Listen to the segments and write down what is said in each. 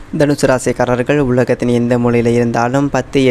தனுசு ராசிக்காரர்கள் உலகத்தின் எந்த மூலையில் இருந்தாலும்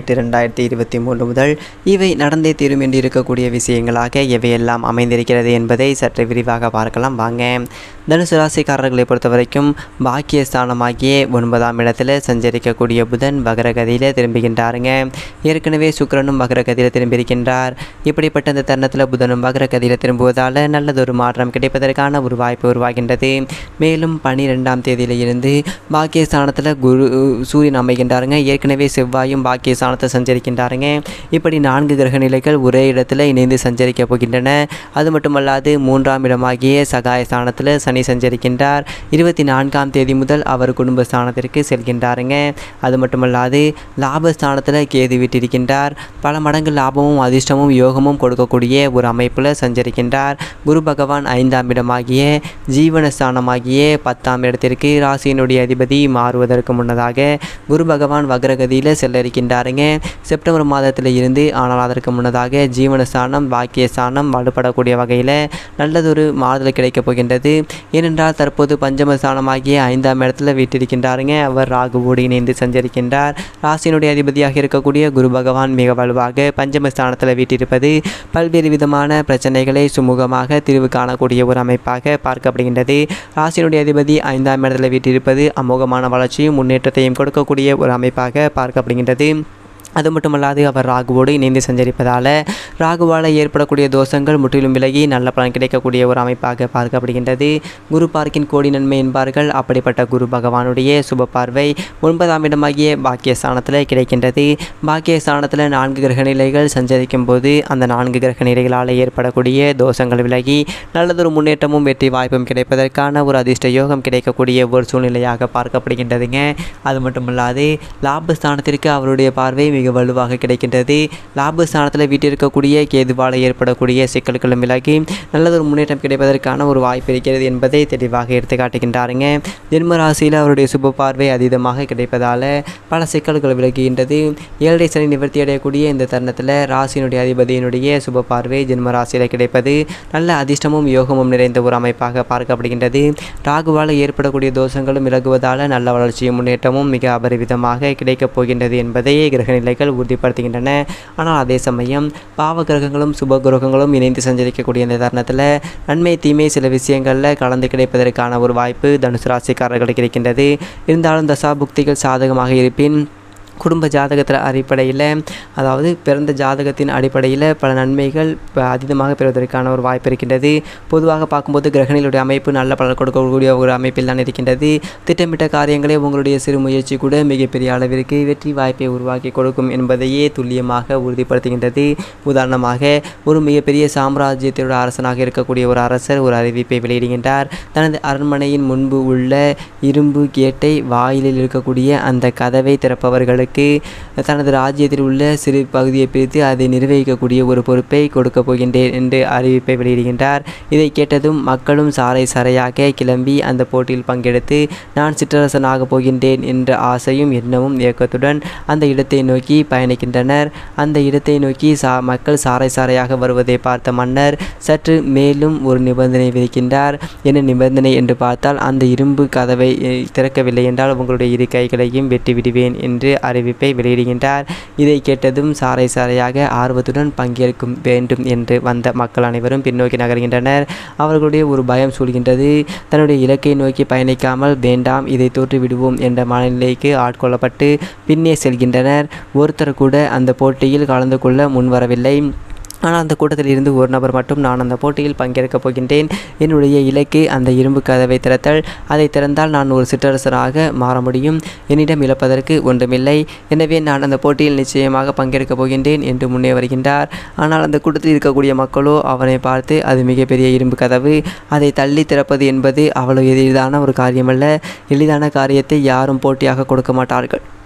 10/8/2023 முதல் இவை நடந்தே தீரும் என்று இருக்கக்கூடிய விஷயங்களாக எவையெல்லாம் அமைந்திருக்கிறது என்பதை சற்று விரிவாக பார்க்கலாம் வாங்க. தனுசு ராசிக்காரர்களை பொறுத்த வரைக்கும் பாக்கியஸ்தானமாகிய 9ஆம் இடத்துல சஞ்சரிக்கக்கூடிய புதன் வக்ரகதியில் திரும்புகின்றாருங்க. ஏற்கனவே சுக்கிரனும் வக்ரகதியில் திரும்பியிருக்கின்றார். இப்படிப்பட்ட அந்த தருணத்தில் புதனும் வக்ரகதியில் திரும்புவதால் நல்லதொரு மாற்றம் கிடைப்பதற்கான ஒரு வாய்ப்பு உருவாகின்றது. மேலும் 12ஆம் தேதியிலிருந்து பாக்கியஸ்தானத்தில் சூரியன் அமைகின்றாருங்க. ஏற்கனவே செவ்வாயும் பாக்கியஸ்தானத்தை சஞ்சரிக்கின்றாருங்க. இப்படி 4 கிரக நிலைகள் ஒரே இடத்துல இணைந்து சஞ்சரிக்க போகின்றன. அது மட்டுமல்லாது 3ஆம் இடமாகிய சகாயஸ்தானத்தில் சனி சஞ்சரிக்கின்றார். 24ஆம் தேதி முதல் அவர் குடும்பஸ்தானத்திற்கு செல்கின்றாருங்க. அது மட்டுமல்லாது லாபஸ்தானத்தில் கேது விட்டிருக்கின்றார். பல மடங்கு லாபமும் அதிர்ஷ்டமும் யோகமும் கொடுக்கக்கூடிய ஒரு அமைப்பில் சஞ்சரிக்கின்றார். குரு பகவான் 5ஆம் இடமாகிய ஜீவனஸ்தானமாகிய 10ஆம் இடத்திற்கு ராசியினுடைய அதிபதி மாறுவதற்கு முன்னதாக குரு பகவான் வக்ரகதியில் செல்ல இருக்கின்றாருங்க. செப்டம்பர் மாதத்தில் இருந்து. ஆனால் அதற்கு முன்னதாக ஜீவனஸ்தானம் பாக்கியஸ்தானம் வலுப்படக்கூடிய வகையில் நல்லதொரு மாறுதல் கிடைக்கப் போகின்றது. ஏனென்றால் தற்போது பஞ்சமஸ்தானமாகிய 5ஆம் இடத்துல வீட்டிருக்கின்றாருங்க. அவர் ராகுவோடு இணைந்து சஞ்சரிக்கின்றார். ராசியினுடைய அதிபதியாக இருக்கக்கூடிய குரு பகவான் மிக வலுவாக பஞ்சமஸ்தானத்தில் வீட்டிருப்பது பல்வேறு விதமான பிரச்சனைகளை சுமூகமாக தீர்வு காணக்கூடிய ஒரு அமைப்பாக பார்க்கப்படுகின்றது. ராசியினுடைய அதிபதி 5ஆம் இடத்துல வீட்டிருப்பது அமோகமான வளர்ச்சியும் முன்னேற்றத்தையும் கொடுக்கக்கூடிய ஒரு அமைப்பாக பார்க்கப்படுகின்றது. அது மட்டுமல்லாது அவர் ராகுவோடு இணைந்து சஞ்சரிப்பதால் ராகுவால் ஏற்படக்கூடிய தோஷங்கள் முற்றிலும் விலகி நல்ல பலன் கிடைக்கக்கூடிய ஒரு அமைப்பாக பார்க்கப்படுகின்றது. குரு பார்க்கின் கோடி நன்மை என்பார்கள். அப்படிப்பட்ட குரு பகவானுடைய சுப பார்வை 9ஆம் இடமாகிய பாக்கியஸ்தானத்தில் கிடைக்கின்றது. பாக்கியஸ்தானத்தில் 4 கிரக நிலைகள் சஞ்சரிக்கும் போது அந்த 4 கிரக நிலைகளால் ஏற்படக்கூடிய தோஷங்கள் விலகி நல்லதொரு முன்னேற்றமும் வெற்றி வாய்ப்பும் கிடைப்பதற்கான ஒரு அதிர்ஷ்ட யோகம் கிடைக்கக்கூடிய ஒரு சூழ்நிலையாக பார்க்கப்படுகின்றதுங்க. அது மட்டுமல்லாது லாபஸ்தானத்திற்கு அவருடைய பார்வை மிக வலுவாக கிடைக்கின்றது. லாபஸ்தானத்தில் வீட்டிருக்கக்கூடிய கேதுவால் ஏற்படக்கூடிய சிக்கல்களும் விலகி நல்லதொரு முன்னேற்றம் கிடைப்பதற்கான ஒரு வாய்ப்பு இருக்கிறது என்பதை தெளிவாக எடுத்து காட்டுகின்றாருங்க. ஜென்ம ராசியில் அவருடைய சுப பார்வை அதீதமாக கிடைப்பதால் பல சிக்கல்கள் விலகுகின்றது. 7 சனி நிவர்த்தி அடையக்கூடிய இந்த தருணத்தில் ராசியினுடைய அதிபதியினுடைய சுப பார்வை ஜென்ம ராசியில் கிடைப்பது நல்ல அதிர்ஷ்டமும் யோகமும் நிறைந்த ஒரு அமைப்பாக பார்க்கப்படுகின்றது. ராகுவால் ஏற்படக்கூடிய தோஷங்களும் விலகுவதால் நல்ல வளர்ச்சியும் முன்னேற்றமும் மிக அபரிவிதமாக கிடைக்கப் போகின்றது என்பதை கிரக நிலைகள் உறுதிப்படுத்துகின்றன. ஆனால் அதே சமயம் பாவ கிரகங்களும் சுப கிரகங்களும் இணைந்து சஞ்சரிக்கக்கூடிய இந்த தருணத்தில் நன்மை தீமை சில விஷயங்களில் கலந்து கிடைப்பதற்கான ஒரு வாய்ப்பு தனுசு ராசிக்காரர்களுக்கு இருக்கின்றது. இருந்தாலும் தசாபுக்திகள் சாதகமாக இருப்பின் குடும்ப ஜாதகத்தில் அடிப்படையில் அதாவது பிறந்த ஜாதகத்தின் அடிப்படையில் பல நன்மைகள் அதீதமாக பெறுவதற்கான ஒரு வாய்ப்பு இருக்கின்றது. பொதுவாக பார்க்கும்போது கிரகணிகளுடைய அமைப்பு நல்ல பலன் கொடுக்கக்கூடிய ஒரு அமைப்பில் தான் இருக்கின்றது. திட்டமிட்ட காரியங்களே உங்களுடைய சிறு முயற்சி கூட மிகப்பெரிய அளவிற்கு வெற்றி வாய்ப்பை உருவாக்கி கொடுக்கும் என்பதையே துல்லியமாக உறுதிப்படுத்துகின்றது. உதாரணமாக ஒரு மிகப்பெரிய சாம்ராஜ்யத்தினுடைய அரசனாக இருக்கக்கூடிய ஒரு அரசர் ஒரு அறிவிப்பை வெளியிடுகின்றார். தனது அரண்மனையின் முன்பு உள்ள இரும்பு கேட்டை வாயிலில் இருக்கக்கூடிய அந்த கதவை திறப்பவர்களுக்கு தனது ராஜ்யத்தில் உள்ள சிறு பகுதியை பிரித்து அதை நிர்வகிக்கக்கூடிய ஒரு பொறுப்பை கொடுக்கப் போகின்றேன் என்று அறிவிப்பை வெளியிடுகின்றார். இதை கேட்டதும் மக்களும் சாறை சாறையாக கிளம்பி அந்த போட்டியில் பங்கெடுத்து நான் சிற்றரசனாக போகின்றேன் என்ற ஆசையும் எண்ணமும் இயக்கத்துடன் அந்த இடத்தை நோக்கி பயணிக்கின்றனர். அந்த இடத்தை நோக்கி மக்கள் சாறை சாறையாக வருவதை பார்த்த மன்னர் சற்று மேலும் ஒரு நிபந்தனை விதிக்கின்றார். என்ன நிபந்தனை என்று பார்த்தால் அந்த இரும்பு கதவை திறக்கவில்லை என்றால் உங்களுடைய இரு கைகளையும் வெட்டி விடுவேன் என்று அறிவிப்பை வெளியிடுகின்றார். இதை கேட்டதும் சாறை சாறையாக ஆர்வத்துடன் பங்கேற்கும் வேண்டும் என்று வந்த மக்கள் அனைவரும் பின்னோக்கி நகர்கின்றனர். அவர்களுடைய ஒரு பயம் சூழ்கின்றது. தன்னுடைய இலக்கை நோக்கி பயணிக்காமல் வேண்டாம் இதை தோற்று விடுவோம் என்ற மனநிலைக்கு ஆட்கொள்ளப்பட்டு பின்னே செல்கின்றனர். ஒருத்தர் கூட அந்த போட்டியில் கலந்து கொள்ள முன்வரவில்லை. ஆனால் அந்த கூட்டத்தில் இருந்து ஒரு நபர் மட்டும் நான் அந்த போட்டியில் பங்கேற்கப் போகின்றேன். என்னுடைய இலக்கு அந்த இரும்பு கதவை திறத்தல். அதை திறந்தால் நான் ஒரு சிற்றரசராக மாற முடியும். என்னிடம் இழப்பதற்கு ஒன்றுமில்லை. எனவே நான் அந்த போட்டியில் நிச்சயமாக பங்கேற்கப் போகின்றேன் என்று முன்னே வருகின்றார். ஆனால் அந்த கூட்டத்தில் இருக்கக்கூடிய மக்களோ அவனை பார்த்து அது மிகப்பெரிய இரும்பு கதவு, அதை தள்ளி திறப்பது என்பது அவ்வளவு எளிதான ஒரு காரியமல்ல. எளிதான காரியத்தை யாரும் போட்டியாக கொடுக்க மாட்டார்கள்.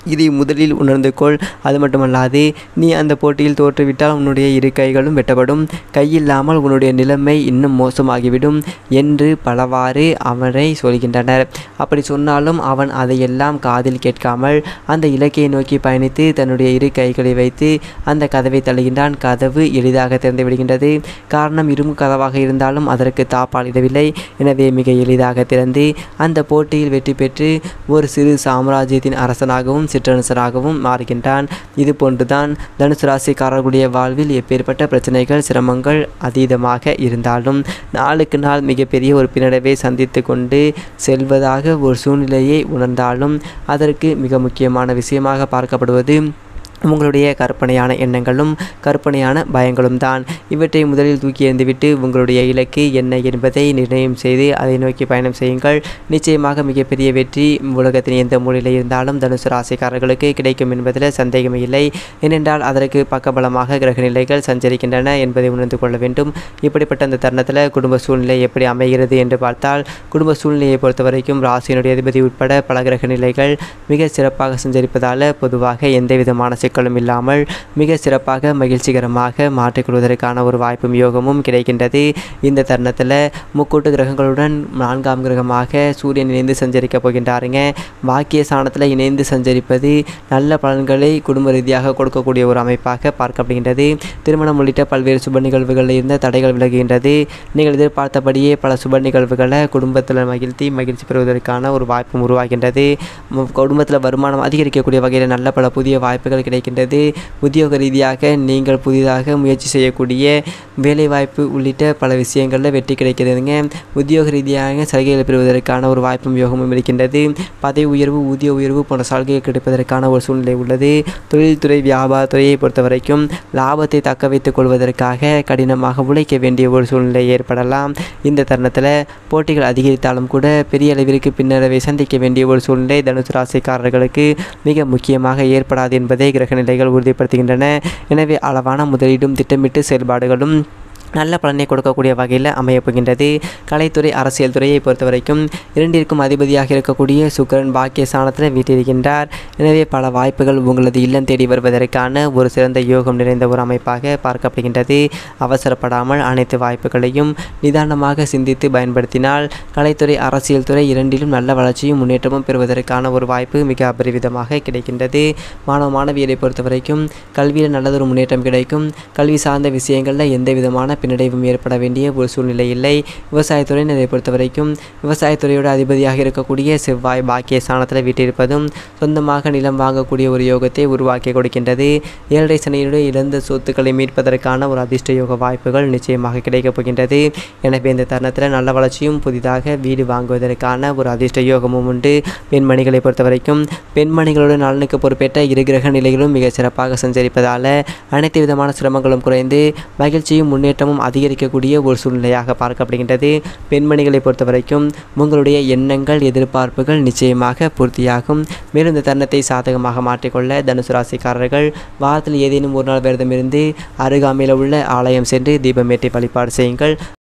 இதை முதலில் உணர்ந்து கொள். அது மட்டுமல்லாது நீ அந்த போட்டியில் தோற்றுவிட்டால் உன்னுடைய இரு கைகளும் வெட்டப்படும், கையில்லாமல் உன்னுடைய நிலைமை இன்னும் மோசமாகிவிடும் என்று பலவாறு அவனை சொல்கின்றனர். அப்படி சொன்னாலும் அவன் அதையெல்லாம் காதில் கேட்காமல் அந்த இலக்கையை நோக்கி பயணித்து தன்னுடைய இரு கைகளை வைத்து அந்த கதவை தள்ளுகின்றான். கதவு எளிதாக திறந்து விடுகின்றது. காரணம் இரும்பு கதவாக இருந்தாலும் அதற்கு தாப்பால் இடவில்லை. எனவே மிக எளிதாக திறந்து அந்த போட்டியில் வெற்றி பெற்று ஒரு சிறு சாம்ராஜ்யத்தின் அரசனாகவும் சிற்றரசனாகவும் மாறுகின்றான். இது போன்றுதான் தனுசு ராசிக்காரர்களுடைய வாழ்வில் எப்பேற்பட்ட பிரச்சனைகள் சிரமங்கள் அதீதமாக இருந்தாலும் நாளுக்கு நாள் மிகப்பெரிய ஒரு பின்னடைவை சந்தித்து கொண்டு செல்வதாக ஒரு சூழ்நிலையை உணர்ந்தாலும் அதற்கு மிக முக்கியமான விஷயமாக பார்க்கப்படுவது உங்களுடைய கற்பனையான எண்ணங்களும் கற்பனையான பயங்களும் தான். இவற்றை முதலில் தூக்கி எறிந்துவிட்டு உங்களுடைய இலக்கு என்ன என்பதை நிர்ணயம் செய்து அதை நோக்கி பயணம் செய்யுங்கள். நிச்சயமாக மிகப்பெரிய வெற்றி உலகத்தின் எந்த மூலையில் இருந்தாலும் தனுசு ராசிக்காரர்களுக்கு கிடைக்கும் என்பதில் சந்தேகமே இல்லை. ஏனென்றால் அதற்கு பக்கபலமாக கிரக நிலைகள் சஞ்சரிக்கின்றன என்பதை உணர்ந்து கொள்ள வேண்டும். இப்படிப்பட்ட அந்த தருணத்தில் குடும்ப சூழ்நிலை எப்படி அமைகிறது என்று பார்த்தால், குடும்ப சூழ்நிலையை பொறுத்த வரைக்கும் ராசியினுடைய அதிபதி உட்பட பல கிரக நிலைகள் மிக சிறப்பாக சஞ்சரிப்பதால் பொதுவாக எந்த விதமான சிக்கலும் இல்லாமல் மிக சிறப்பாக மகிழ்ச்சிகரமாக மாற்றிக்கொள்வதற்கான ஒரு வாய்ப்பும் யோகமும் கிடைக்கின்றது. இந்த தருணத்தில் முக்கூட்டு கிரகங்களுடன் 4ஆம் கிரகமாக சூரியன் இணைந்து சஞ்சரிக்க போகின்றாருங்க. பாக்கிய ஸ்தானத்தில் இணைந்து சஞ்சரிப்பது நல்ல பலன்களை குடும்ப ரீதியாக கொடுக்கக்கூடிய ஒரு அமைப்பாக பார்க்கப்படுகின்றது. திருமணம் உள்ளிட்ட பல்வேறு சுப நிகழ்வுகளில் இருந்த தடைகள் விலகுகின்றது. நீங்கள் எதிர்பார்த்தபடியே பல சுப நிகழ்வுகளை குடும்பத்தில் மகிழ்ச்சி பெறுவதற்கான ஒரு வாய்ப்பும் உருவாகின்றது. குடும்பத்தில் வருமானம் அதிகரிக்கக்கூடிய வகையில் நல்ல பல புதிய வாய்ப்புகள் கிடைக்கின்றது. உத்தியோக ரீதியாக நீங்கள் புதிதாக முயற்சி செய்யக்கூடிய வேலைவாய்ப்பு உள்ளிட்ட பல விஷயங்களில் வெற்றி கிடைக்கிறதுங்க. உத்தியோக ரீதியாக சலுகைகள் பெறுவதற்கான ஒரு வாய்ப்பும் யோகமும் இருக்கின்றது. பதவி உயர்வு, ஊதிய உயர்வு போன்ற சலுகைகள் கிடைப்பதற்கான ஒரு சூழ்நிலை உள்ளது. தொழில்துறை, வியாபாரத்துறையை பொறுத்த வரைக்கும் லாபத்தை தக்க வைத்துக் கொள்வதற்காக கடினமாக உழைக்க வேண்டிய ஒரு சூழ்நிலை ஏற்படலாம். இந்த தருணத்தில் போட்டிகள் அதிகரித்தாலும் கூட பெரிய அளவிற்கு பின்னடைவை சந்திக்க வேண்டிய ஒரு சூழ்நிலை தனுசு ராசிக்காரர்களுக்கு மிக முக்கியமாக ஏற்படாது என்பதை கிரக நிலைகள் உறுதிப்படுத்துகின்றன. எனவே அளவான முதலீடும் திட்டமிட்டு செயல்பாடுகளும் நல்ல பலனை கொடுக்கக்கூடிய வகையில் அமையப்போகின்றது. கலைத்துறை, அரசியல் துறையை பொறுத்த வரைக்கும் இரண்டிற்கும் அதிபதியாக இருக்கக்கூடிய சுக்கிரன் பாக்கிய ஸ்தானத்தில் வீட்டிருக்கின்றார். எனவே பல வாய்ப்புகள் உங்களது இல்லம் தேடி வருவதற்கான ஒரு சிறந்த யோகம் நிறைந்த ஒரு அமைப்பாக பார்க்கப்படுகின்றது. அவசரப்படாமல் அனைத்து வாய்ப்புகளையும் நிதானமாக சிந்தித்து பயன்படுத்தினால் கலைத்துறை, அரசியல் துறை இரண்டிலும் நல்ல வளர்ச்சியும் முன்னேற்றமும் பெறுவதற்கான ஒரு வாய்ப்பு மிக அபரிவிதமாக கிடைக்கின்றது. மாணவியரை பொறுத்த வரைக்கும் கல்வியில் நல்லதொரு முன்னேற்றம் கிடைக்கும். கல்வி சார்ந்த விஷயங்களில் எந்த விதமான பின்னடைவும் ஏற்பட வேண்டிய ஒரு சூழ்நிலை இல்லை. விவசாயத்துறையினரை பொறுத்த வரைக்கும் விவசாயத்துறையோட அதிபதியாக இருக்கக்கூடிய செவ்வாய் பாக்கிய ஸ்தானத்தில் வீட்டிருப்பதும் சொந்தமாக நிலம் வாங்கக்கூடிய ஒரு யோகத்தை உருவாக்கி கொடுக்கின்றது. 7.5 சனியுடைய இழந்த சொத்துக்களை மீட்பதற்கான ஒரு அதிர்ஷ்ட யோக வாய்ப்புகள் நிச்சயமாக கிடைக்கப் போகின்றது. எனவே இந்த தருணத்தில் நல்ல வளர்ச்சியும் புதிதாக வீடு வாங்குவதற்கான ஒரு அதிர்ஷ்ட யோகமும் உண்டு. பெண்மணிகளை பொறுத்த வரைக்கும் பெண்மணிகளோட நலனுக்கு பொறுப்பேற்ற இரு கிரக நிலைகளும் மிக சிறப்பாக சஞ்சரிப்பதால் அனைத்து விதமான சிரமங்களும் குறைந்து மகிழ்ச்சியும் முன்னேற்றமும் அதிகரிக்கக்கூடிய ஒரு சூழ்நிலையாக பார்க்கப்படுகின்றது. பெண்மணிகளை பொறுத்த வரைக்கும் உங்களுடைய எண்ணங்கள், எதிர்பார்ப்புகள் நிச்சயமாக பூர்த்தியாகும். மேலும் இந்த தருணத்தை சாதகமாக மாற்றிக்கொள்ள தனுசு ராசிக்காரர்கள் வாரத்தில் ஏதேனும் ஒரு நாள் விரதம் இருந்து அருகாமையில் உள்ள ஆலயம் சென்று தீபமேற்றி வழிபாடு செய்யுங்கள்.